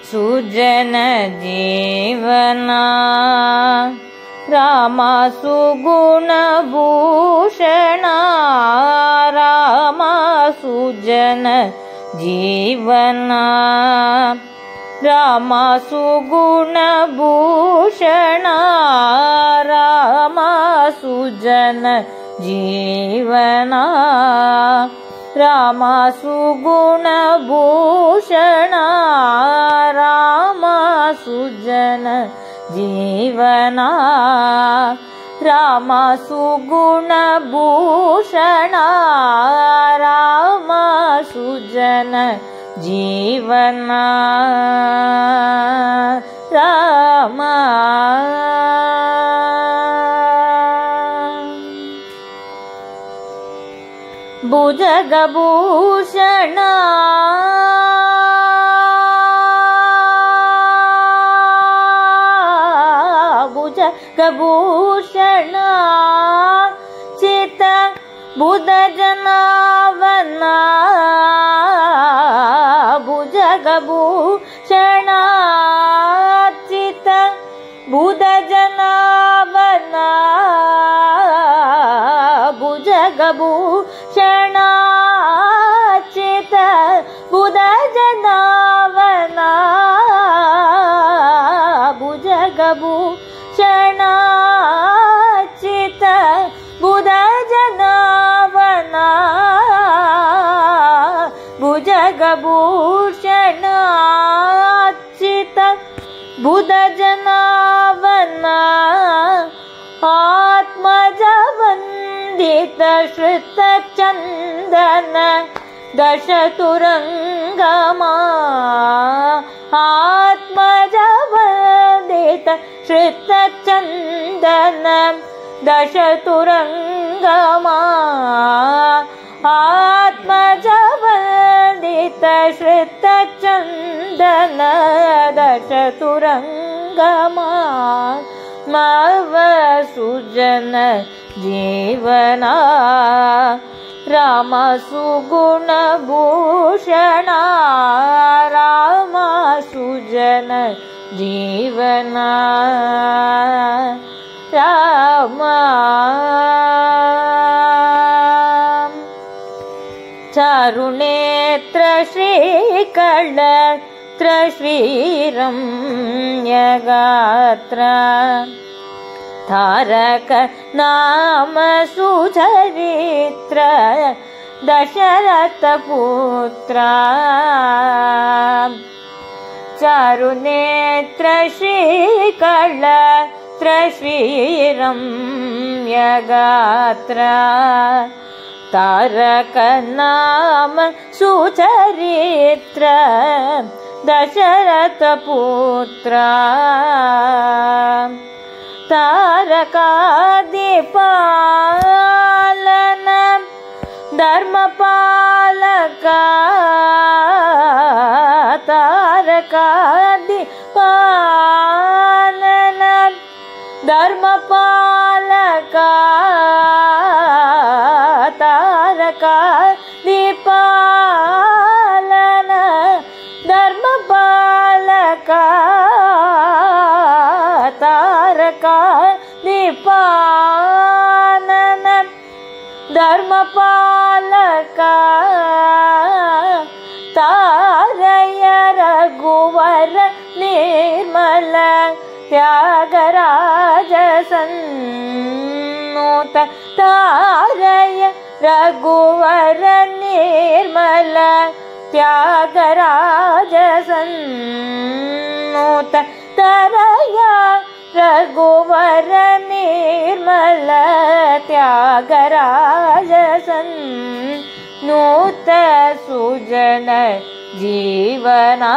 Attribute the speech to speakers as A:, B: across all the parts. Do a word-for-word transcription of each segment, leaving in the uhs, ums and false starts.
A: सुजन जीवना राम सुगुण भूषणा राम सुजन जीवना राम सुगुण भूषणा राम सुजन जीवना राम सुगुण भूषणा राम सुजन जीवना राम सुगुण भूषणा राम सुजन जीवना राम भुजगभूषण भुजगभूषण चित बुध जनावना भुजगभूषण चित बुध जनावना भुजगभूषण चित बुध जनावना भुजगभूषण चित बुध जनावना भुजगभूषण चित बुध जनावना आत्मज वंदित श्रुत चंदन दश तुरंगमा आत्मज वंदित श्रुत चंदन दश तुरंगमा आत्मज वंदित श्रुत चंदन दश तुरंगमा मव सुजन जीवना राम सुगुण भूषणा राम सुजन जीवना राम चारुनेत्र श्रीकल श्रीरम्यगात्र तारक नाम सुचरित्र दशरथ पुत्र चारुनेत्र श्रीकल श्रीरम्यगात्र तारक नाम सुचरित्र दशरथ पुत्र तारकादिपालन धर्मपालक तारकादिपालन धर्मपालक तारकादिपालन धर्मपालक तारकादिपालन धर्मपालक तारय रघुवर निर्मल त्यागराज सन्नुत तारय रघुवर निर्मल त्यागराज सन्नुत तरय रघुवर निर्मल त्यागराज सन्नुत सुजन जीवना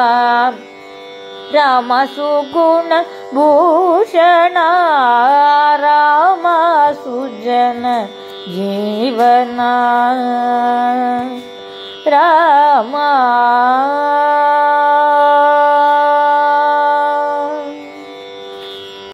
A: राम सुगुण भूषणा राम सुजन जीवना राम।